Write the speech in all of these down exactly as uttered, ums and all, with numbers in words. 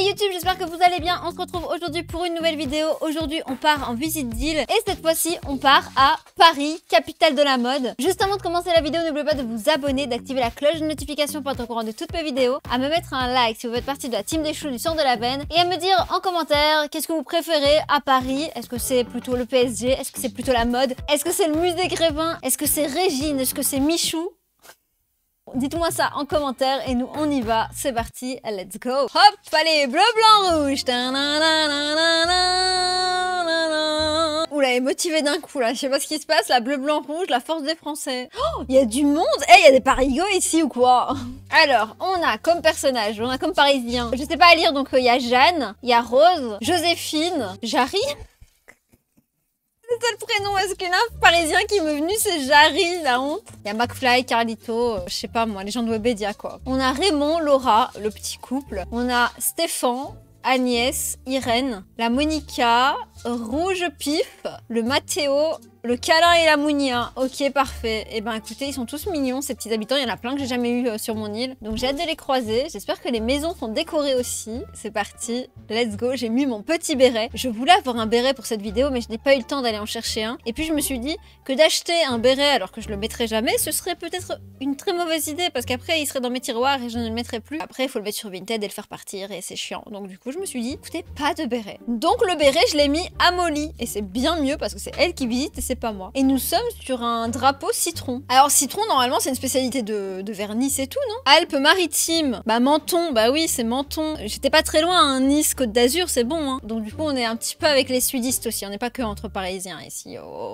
YouTube, j'espère que vous allez bien. On se retrouve aujourd'hui pour une nouvelle vidéo. Aujourd'hui, on part en visite d'île et cette fois-ci, on part à Paris, capitale de la mode. Juste avant de commencer la vidéo, n'oubliez pas de vous abonner, d'activer la cloche de notification pour être au courant de toutes mes vidéos, à me mettre un like si vous faites partie de la team des choux du centre de la veine et à me dire en commentaire qu'est-ce que vous préférez à Paris. Est-ce que c'est plutôt le P S G? Est-ce que c'est plutôt la mode? Est-ce que c'est le musée Grévin? Est-ce que c'est Régine? Est-ce que c'est Michou? Dites-moi ça en commentaire et nous on y va, c'est parti, let's go. Hop, allez, bleu, blanc, rouge. Oula, elle est motivée d'un coup là, je sais pas ce qui se passe, la bleu, blanc, rouge, la force des Français. Oh, il y a du monde. Eh, hey, il y a des parigots ici ou quoi? Alors, on a comme personnage, on a comme parisien, je sais pas à lire, donc il euh, y a Jeanne, il y a Rose, Joséphine, Jarry. C'est ça le prénom, est-ce qu'il y en a un parisien qui m'est venu, c'est Jarry, la honte. Il y a McFly, Carlito, euh, je sais pas moi, les gens de Webedia quoi. On a Raymond, Laura, le petit couple. On a Stéphane, Agnès, Irène, la Monica, Rouge Pif, le Mathéo, le Câlin et la Mounia. Ok, parfait. Et eh ben écoutez, ils sont tous mignons ces petits habitants. Il y en a plein que j'ai jamais eu euh, sur mon île. Donc j'ai hâte de les croiser. J'espère que les maisons sont décorées aussi. C'est parti. Let's go. J'ai mis mon petit béret. Je voulais avoir un béret pour cette vidéo, mais je n'ai pas eu le temps d'aller en chercher un. Et puis je me suis dit que d'acheter un béret alors que je le mettrai jamais, ce serait peut-être une très mauvaise idée parce qu'après il serait dans mes tiroirs et je ne le mettrai plus. Après il faut le mettre sur Vinted et le faire partir et c'est chiant. Donc du coup je me suis dit, écoutez, pas de béret. Donc le béret je l'ai mis à Molly et c'est bien mieux parce que c'est elle qui visite et c'est pas moi. Et nous sommes sur un drapeau citron. Alors citron normalement c'est une spécialité de, de vers Nice et tout, non? Alpes-Maritimes, bah Menton, bah oui c'est Menton. J'étais pas très loin, hein. Nice, Côte d'Azur, c'est bon, hein. Donc du coup on est un petit peu avec les sudistes aussi, on n'est pas que entre parisiens ici.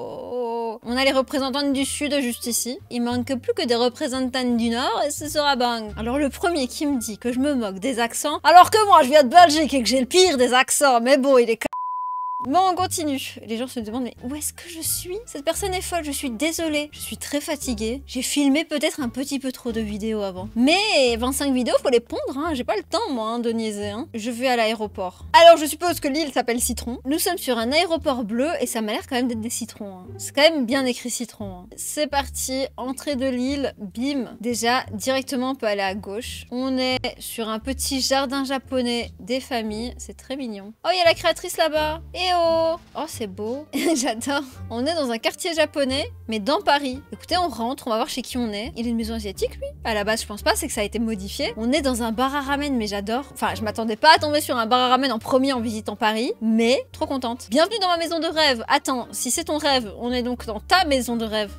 Oh. On a les représentantes du sud juste ici. Il manque plus que des représentantes du nord et ce sera bang. Alors le premier qui me dit que je me moque des accents, alors que moi je viens de Belgique et que j'ai le pire des accents, mais bon il est bon, on continue. Les gens se demandent, mais où est-ce que je suis? Cette personne est folle, je suis désolée. Je suis très fatiguée. J'ai filmé peut-être un petit peu trop de vidéos avant. Mais vingt-cinq vidéos, faut les pondre, hein. J'ai pas le temps, moi, hein, de niaiser. Hein. Je vais à l'aéroport. Alors, je suppose que l'île s'appelle Citron. Nous sommes sur un aéroport bleu et ça m'a l'air quand même d'être des citrons. Hein. C'est quand même bien écrit Citron. Hein. C'est parti, entrée de l'île, bim. Déjà, directement, on peut aller à gauche. On est sur un petit jardin japonais des familles. C'est très mignon. Oh, il y a la créatrice là-bas. Et oh, oh c'est beau, j'adore. On est dans un quartier japonais, mais dans Paris. Écoutez, on rentre, on va voir chez qui on est. Il est une maison asiatique, lui? À la base, je pense pas, c'est que ça a été modifié. On est dans un bar à ramen, mais j'adore. Enfin, je m'attendais pas à tomber sur un bar à ramen en premier en visitant Paris, mais trop contente. Bienvenue dans ma maison de rêve. Attends, si c'est ton rêve, on est donc dans ta maison de rêve.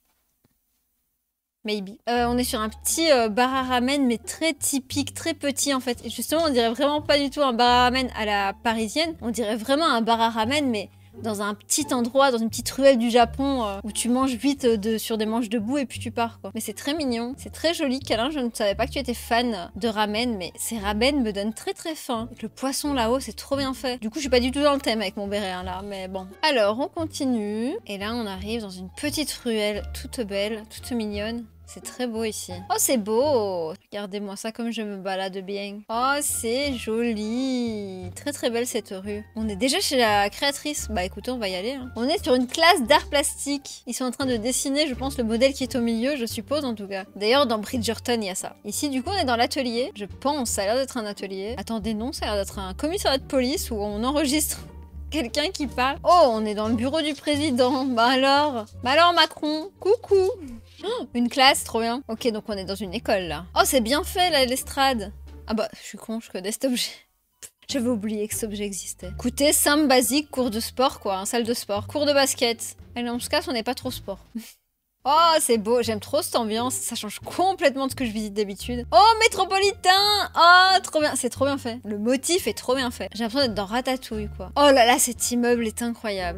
Maybe. Euh, on est sur un petit euh, bar à ramen, mais très typique, très petit en fait. Et justement, on dirait vraiment pas du tout un bar à ramen à la parisienne. On dirait vraiment un bar à ramen, mais dans un petit endroit, dans une petite ruelle du Japon, euh, où tu manges vite euh, de, sur des manches debout et puis tu pars, quoi. Mais c'est très mignon, c'est très joli. Câlin, je ne savais pas que tu étais fan de ramen, mais ces ramen me donnent très très faim. Avec le poisson là-haut, c'est trop bien fait. Du coup, je suis pas du tout dans le thème avec mon béret, hein, là, mais bon. Alors, on continue. Et là, on arrive dans une petite ruelle toute belle, toute mignonne. C'est très beau ici. Oh, c'est beau! Regardez-moi ça comme je me balade bien. Oh, c'est joli! Très très belle cette rue. On est déjà chez la créatrice. Bah écoutez, on va y aller. Hein. On est sur une classe d'art plastique. Ils sont en train de dessiner, je pense, le modèle qui est au milieu, je suppose en tout cas. D'ailleurs, dans Bridgerton, il y a ça. Ici, du coup, on est dans l'atelier. Je pense, ça a l'air d'être un atelier. Attendez, non, ça a l'air d'être un commissariat de police où on enregistre quelqu'un qui parle. Oh, on est dans le bureau du président. Bah alors? Bah alors, Macron? Coucou! Oh, une classe, trop bien. Ok, donc on est dans une école, là. Oh, c'est bien fait, là, l'estrade. Ah bah, je suis con, je connais cet objet. J'avais oublié que cet objet existait. Écoutez, simple, basique, cours de sport, quoi. Hein, salle de sport. Cours de basket. Allez, on se casse, on n'est pas trop sport. Oh, c'est beau. J'aime trop cette ambiance. Ça change complètement de ce que je visite d'habitude. Oh, métropolitain! Oh, trop bien. C'est trop bien fait. Le motif est trop bien fait. J'ai l'impression d'être dans Ratatouille, quoi. Oh là là, cet immeuble est incroyable.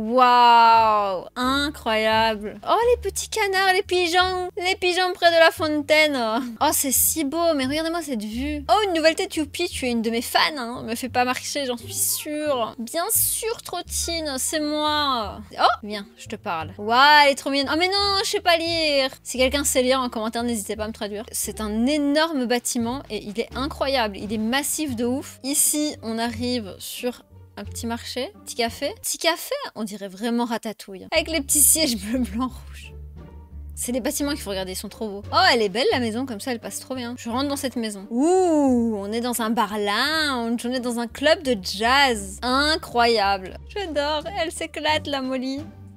Waouh, incroyable. Oh, les petits canards, les pigeons. Les pigeons près de la fontaine. Oh, c'est si beau. Mais regardez-moi cette vue. Oh, une nouvelle tête Youpi. Tu es une de mes fans. Hein. Me fais pas marcher, j'en suis sûre. Bien sûr, Trottine, c'est moi. Oh, viens, je te parle. Waouh, elle est trop mignonne. Oh, mais non, je sais pas lire. Si quelqu'un sait lire en commentaire, n'hésitez pas à me traduire. C'est un énorme bâtiment et il est incroyable. Il est massif de ouf. Ici, on arrive sur un petit marché, petit café. Petit café, on dirait vraiment Ratatouille. Avec les petits sièges bleu, blanc, rouge. C'est les bâtiments qu'il faut regarder, ils sont trop beaux. Oh, elle est belle la maison, comme ça elle passe trop bien. Je rentre dans cette maison. Ouh, on est dans un bar lounge, on est dans un club de jazz. Incroyable. J'adore, elle s'éclate la Molly.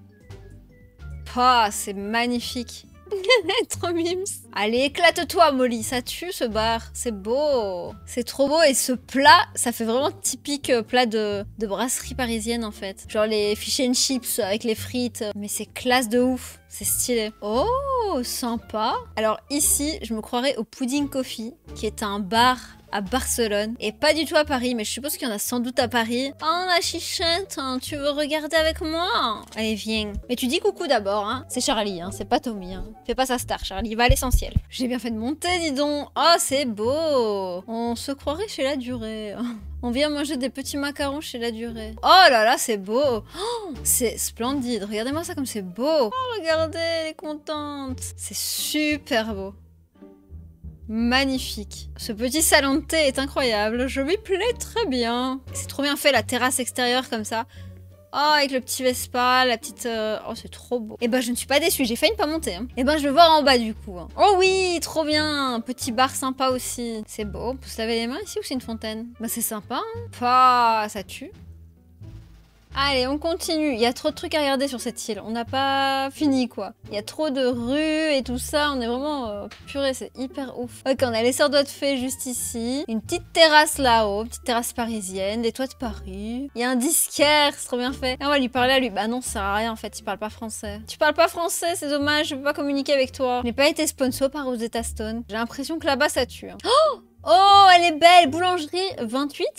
Oh, c'est magnifique. Trop mimes. Allez, éclate-toi, Molly. Ça tue, ce bar. C'est beau. C'est trop beau. Et ce plat, ça fait vraiment typique euh, plat de, de brasserie parisienne, en fait. Genre les fish and chips avec les frites. Mais c'est classe de ouf. C'est stylé. Oh, sympa. Alors ici, je me croirais au Pudding Coffee, qui est un bar à Barcelone. Et pas du tout à Paris, mais je suppose qu'il y en a sans doute à Paris. Oh, la chichette, hein, tu veux regarder avec moi? Allez, viens. Mais tu dis coucou d'abord, hein. C'est Charlie, hein, c'est pas Tommy, hein. Fais pas sa star, Charlie, va à l'essentiel. J'ai bien fait de monter, dis donc. Oh, c'est beau. On se croirait chez La Durée. On vient manger des petits macarons chez La Durée. Oh là là, c'est beau. Oh, c'est splendide. Regardez-moi ça comme c'est beau. Oh, regardez, elle est contente. C'est super beau. Magnifique. Ce petit salon de thé est incroyable. Je m'y plais très bien. C'est trop bien fait, la terrasse extérieure comme ça. Oh, avec le petit Vespa, la petite... Euh... Oh, c'est trop beau. Et ben, je ne suis pas déçue. J'ai failli ne pas monter. Hein. Et ben, je vais voir en bas, du coup. Hein. Oh oui, trop bien. Un petit bar sympa aussi. C'est beau. On peut se laver les mains ici ou c'est une fontaine? Bah, c'est sympa. Hein. Pas... Ça tue. Allez, on continue. Il y a trop de trucs à regarder sur cette île. On n'a pas fini, quoi. Il y a trop de rues et tout ça. On est vraiment... Euh, purée, c'est hyper ouf. Ok, on a les Sœurs d'Haute Fée juste ici. Une petite terrasse là-haut. Petite terrasse parisienne. Les toits de Paris. Il y a un disquaire. C'est trop bien fait. Et on va lui parler à lui. Bah non, ça sert à rien, en fait. Il parle pas français. Tu parles pas français, c'est dommage. Je peux pas communiquer avec toi. Je n'ai pas été sponsor par Rosetta Stone. J'ai l'impression que là-bas, ça tue. Hein. Oh! Oh, elle est belle! Boulangerie vingt-huit.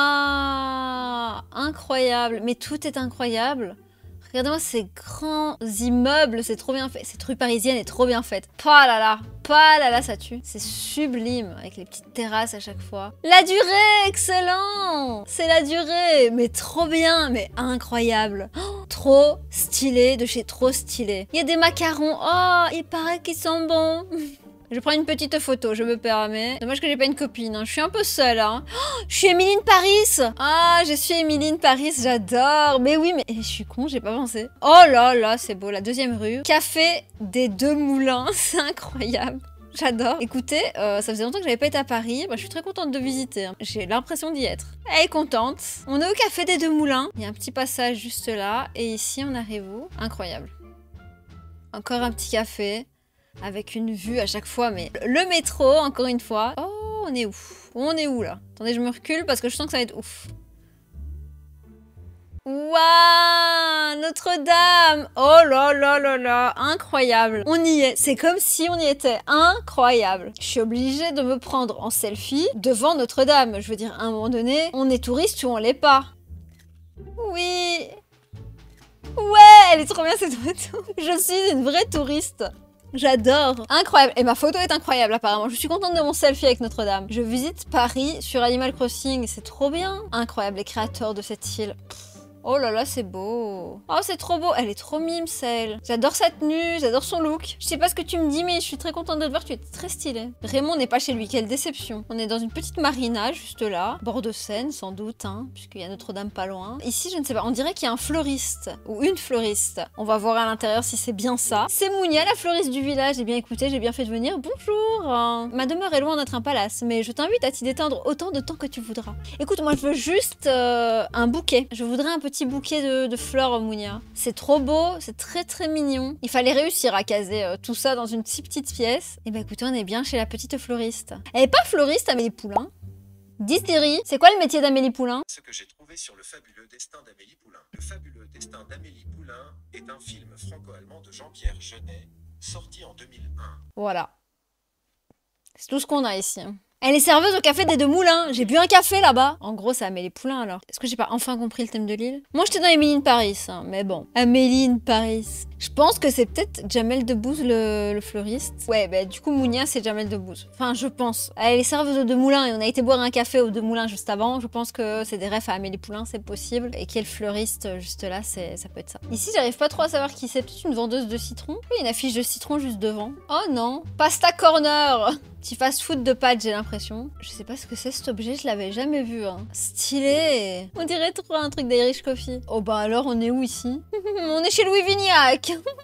Waouh! Incroyable. Mais tout est incroyable. Regardez-moi ces grands immeubles. C'est trop bien fait. Cette rue parisienne est trop bien faite. Pas là là. Pas là là, ça tue. C'est sublime. Avec les petites terrasses à chaque fois. La durée! Excellent! C'est La Durée. Mais trop bien. Mais incroyable. Oh, trop stylé de chez trop stylé. Il y a des macarons. Oh, il paraît qu'ils sont bons. Je prends une petite photo, je me permets. Dommage que j'ai pas une copine, hein. Je suis un peu seule. Hein. Oh, je suis Émiline Paris. Ah, je suis Émiline Paris, j'adore. Mais oui, mais je suis con, j'ai pas pensé. Oh là là, c'est beau, la deuxième rue. Café des Deux Moulins, c'est incroyable. J'adore. Écoutez, euh, ça faisait longtemps que j'avais pas été à Paris. Bah, je suis très contente de visiter. Hein. J'ai l'impression d'y être. Elle est contente. On est au Café des Deux Moulins. Il y a un petit passage juste là. Et ici, on arrive où? Incroyable. Encore un petit café. Avec une vue à chaque fois, mais le métro, encore une fois. Oh, on est où? On est où, là? Attendez, je me recule parce que je sens que ça va être ouf. Waouh! Notre-Dame! Oh là là là là! Incroyable! On y est. C'est comme si on y était. Incroyable! Je suis obligée de me prendre en selfie devant Notre-Dame. Je veux dire, à un moment donné, on est touriste ou on l'est pas. Oui! Ouais! Elle est trop bien, cette photo. Je suis une vraie touriste. J'adore. Incroyable. Et ma photo est incroyable apparemment. Je suis contente de mon selfie avec Notre-Dame. Je visite Paris sur Animal Crossing. C'est trop bien. Incroyable. Les créateurs de cette île. Oh là là, c'est beau. Oh, c'est trop beau. Elle est trop mime, celle. J'adore sa tenue, j'adore son look. Je sais pas ce que tu me dis, mais je suis très contente de te voir. Tu es très stylée. Raymond n'est pas chez lui. Quelle déception. On est dans une petite marina, juste là. Bord de Seine, sans doute, hein, puisqu'il y a Notre-Dame pas loin. Ici, je ne sais pas. On dirait qu'il y a un fleuriste ou une fleuriste. On va voir à l'intérieur si c'est bien ça. C'est Mounia, la fleuriste du village. J'ai bien écouté, j'ai bien fait de venir. Bonjour. Ma demeure est loin d'être un palace, mais je t'invite à t'y détendre autant de temps que tu voudras. Écoute, moi, je veux juste euh, un bouquet. Je voudrais un petit petit bouquet de, de fleurs, Mounia. C'est trop beau, c'est très très mignon. Il fallait réussir à caser euh, tout ça dans une si petite pièce. Et bah écoutez, on est bien chez la petite fleuriste. Elle est pas fleuriste, Amélie Poulain. Distillerie. C'est quoi le métier d'Amélie Poulain? Ce que j'ai trouvé sur le fabuleux destin d'Amélie Poulain. Le fabuleux destin d'Amélie Poulain est un film franco-allemand de Jean-Pierre Jeunet, sorti en deux mille un. Voilà. C'est tout ce qu'on a ici. Elle est serveuse au café des Deux Moulins. J'ai bu un café là-bas. En gros, c'est Amélie Poulain alors. Est-ce que j'ai pas enfin compris le thème de l'île? Moi, j'étais dans Émiline Paris, hein, mais bon. Améline Paris. Je pense que c'est peut-être Jamel Debbouze le, le fleuriste. Ouais, bah du coup, Mounia, c'est Jamel Debbouze. Enfin, je pense. Elle est serveuse aux Deux Moulins et on a été boire un café aux Deux Moulins juste avant. Je pense que c'est des refs à Amélie Poulain, c'est possible. Et qui est le fleuriste juste là, c'est ça peut être ça. Ici, j'arrive pas trop à savoir qui c'est. Peut-être une vendeuse de citron. Oui, il y a une affiche de citron juste devant. Oh non. Pasta Corner. Petit fast-food de pâtes, j'ai l'impression. Je sais pas ce que c'est cet objet, je l'avais jamais vu. Hein. Stylé. On dirait trop un truc d'Irish Coffee. Oh bah alors, on est où ici? On est chez Louis Vignac.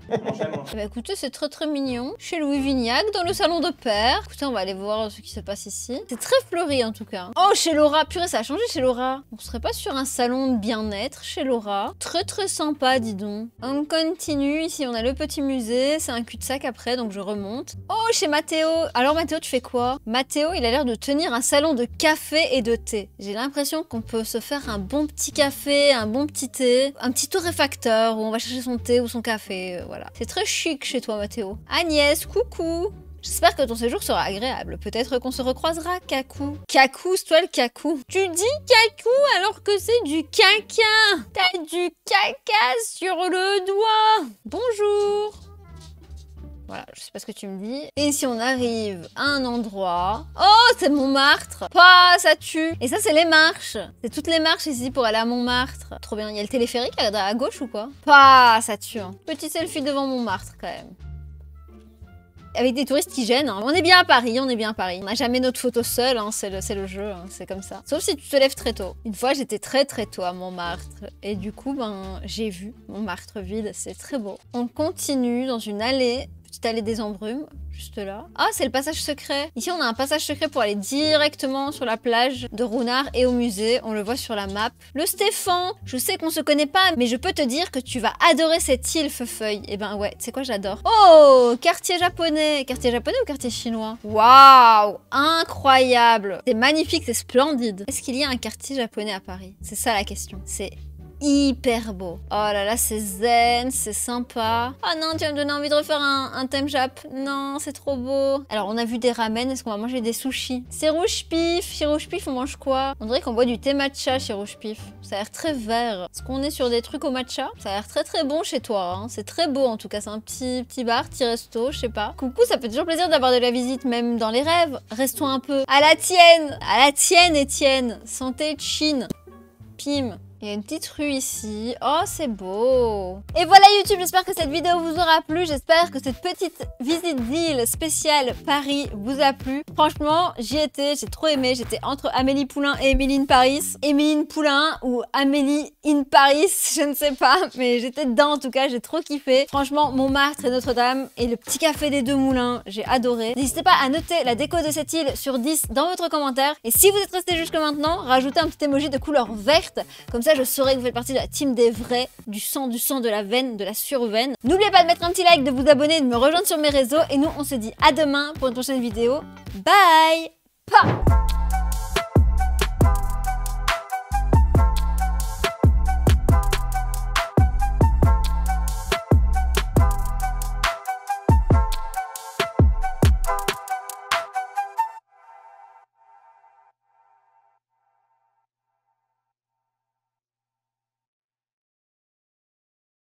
Bah écoutez, c'est très très mignon. Chez Louis Vignac, dans le salon de père. Écoutez, on va aller voir ce qui se passe ici. C'est très fleuri en tout cas. Oh, chez Laura. Purée, ça a changé chez Laura. On serait pas sur un salon de bien-être chez Laura. Très très sympa, dis donc. On continue. Ici, on a le petit musée. C'est un cul-de-sac après, donc je remonte. Oh, chez Mathéo. Alors Mathéo, tu fais quoi? Mathéo, il a l'air de tenir un salon de café et de thé. J'ai l'impression qu'on peut se faire un bon petit café, un bon petit thé, un petit torréfacteur où on va chercher son thé ou son café. Euh, voilà. C'est très chic chez toi, Mathéo. Agnès, coucou. J'espère que ton séjour sera agréable. Peut-être qu'on se recroisera, Kakou. Kakou, c'est toi le Kakou. Tu dis Kakou alors que c'est du caca. T'as du caca sur le doigt. Bonjour. Voilà, je sais pas ce que tu me dis. Et si on arrive à un endroit... Oh, c'est Montmartre. Pas, ça tue. Et ça, c'est les marches. C'est toutes les marches ici pour aller à Montmartre. Trop bien. Il y a le téléphérique à, à gauche ou quoi? Pas, ça tue. Hein. Petit selfie devant Montmartre, quand même. Avec des touristes qui gênent. Hein. On est bien à Paris, on est bien à Paris. On n'a jamais notre photo seule, hein. C'est le, le jeu, hein. C'est comme ça. Sauf si tu te lèves très tôt. Une fois, j'étais très très tôt à Montmartre. Et du coup, ben, j'ai vu Montmartre vide. C'est très beau. On continue dans une allée. Petite allée des embrumes, juste là. Ah, c'est le passage secret. Ici, on a un passage secret pour aller directement sur la plage de Rounard et au musée. On le voit sur la map. Le Stéphane, je sais qu'on se connaît pas, mais je peux te dire que tu vas adorer cette île, Feufeuille. Eh ben ouais, c'est quoi, j'adore. Oh, quartier japonais. Quartier japonais ou quartier chinois? Waouh, incroyable. C'est magnifique, c'est splendide. Est-ce qu'il y a un quartier japonais à Paris? C'est ça la question. C'est hyper beau. Oh là là, c'est zen, c'est sympa. Oh non, tu vas me donner envie de refaire un, un thème jap. Non, c'est trop beau. Alors, on a vu des ramen. Est-ce qu'on va manger des sushis? C'est rouge pif. Chez rouge pif, on mange quoi? On dirait qu'on boit du thé matcha chez rouge pif. Ça a l'air très vert. Est-ce qu'on est sur des trucs au matcha? Ça a l'air très très bon chez toi. Hein. C'est très beau en tout cas. C'est un petit, petit bar, petit resto, je sais pas. Coucou, ça fait toujours plaisir d'avoir de la visite, même dans les rêves. Restons un peu. À la tienne. À la tienne, Étienne. Santé, Chine. Pim. Il y a une petite rue ici. Oh, c'est beau. Et voilà YouTube, j'espère que cette vidéo vous aura plu. J'espère que cette petite visite d'île spéciale Paris vous a plu. Franchement, j'y étais, j'ai trop aimé. J'étais entre Amélie Poulain et Émeline Paris. Émeline Poulain ou Amélie in Paris, je ne sais pas. Mais j'étais dedans en tout cas, j'ai trop kiffé. Franchement, Montmartre et Notre-Dame et le petit café des Deux Moulins, j'ai adoré. N'hésitez pas à noter la déco de cette île sur dix dans votre commentaire. Et si vous êtes resté jusque maintenant, rajoutez un petit emoji de couleur verte. Comme ça, je saurai que vous faites partie de la team des vrais, du sang, du sang, de la veine, de la surveine. N'oubliez pas de mettre un petit like, de vous abonner, de me rejoindre sur mes réseaux. Et nous, on se dit à demain pour une prochaine vidéo. Bye! Pa